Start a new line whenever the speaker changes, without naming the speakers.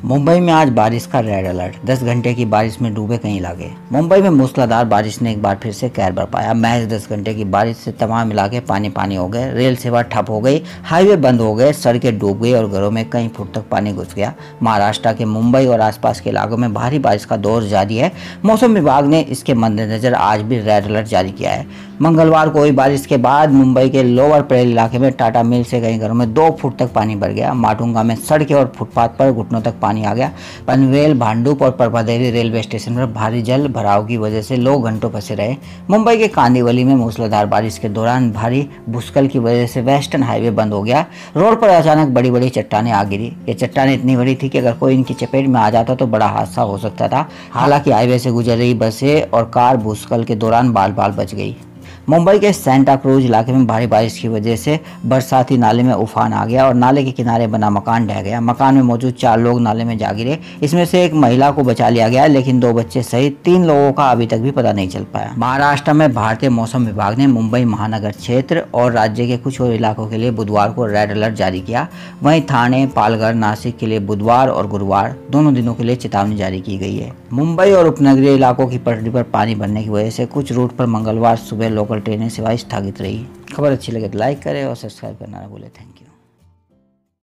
मुंबई में आज बारिश का रेड अलर्ट। 10 घंटे की बारिश में डूबे कई इलाके। मुंबई में मूसलाधार बारिश ने एक बार फिर से कहर बरपाया। महज 10 घंटे की बारिश से तमाम इलाके पानी पानी हो गए। रेल सेवा ठप हो गई, हाईवे बंद हो गए, सड़कें डूब गई और घरों में कई फुट तक पानी घुस गया। महाराष्ट्र के मुंबई और आसपास के इलाकों में भारी बारिश का दौर जारी है। मौसम विभाग ने इसके मद्देनजर आज भी रेड अलर्ट जारी किया है। मंगलवार को हुई बारिश के बाद मुंबई के लोअर परेल इलाके में टाटा मिल से कई घरों में 2 फुट तक पानी भर गया। माटुंगा में सड़कें और फुटपाथ पर घुटनों तक पानी आ गया। पनवेल, भांडुप और परपादेवी रेलवे स्टेशन पर भारी जल भराव की वजह से लोग घंटों फंसे रहे। मुंबई के कांदिवली में मूसलाधार बारिश के दौरान भारी भूस्खलन की वजह से वेस्टर्न हाईवे बंद हो गया। रोड पर अचानक बड़ी बड़ी चट्टानें आ गिरी। ये चट्टानें इतनी बड़ी थी कि अगर कोई इनकी चपेट में आ जाता तो बड़ा हादसा हो सकता था। हालांकि हाईवे से गुजर रही बसें और कार भूस्खलन के दौरान बाल बाल बच गई। मुंबई के सेंटा क्रूज इलाके में भारी बारिश की वजह से बरसाती नाले में उफान आ गया और नाले के किनारे बना मकान ढह गया। मकान में मौजूद 4 लोग नाले में जा गिरे। इसमें से एक महिला को बचा लिया गया, लेकिन 2 बच्चे सहित 3 लोगों का अभी तक भी पता नहीं चल पाया। महाराष्ट्र में भारतीय मौसम विभाग ने मुंबई महानगर क्षेत्र और राज्य के कुछ और इलाकों के लिए बुधवार को रेड अलर्ट जारी किया। वहीं ठाणे, पालघर, नासिक के लिए बुधवार और गुरुवार दोनों दिनों के लिए चेतावनी जारी की गई है। मुंबई और उपनगरीय इलाकों की पटरी पर पानी भरने की वजह से कुछ रूट पर मंगलवार सुबह लोकल ट्रेनें सेवाएं स्थगित रही। खबर अच्छी लगे तो लाइक करें और सब्सक्राइब करना ना भूलें। Thank you.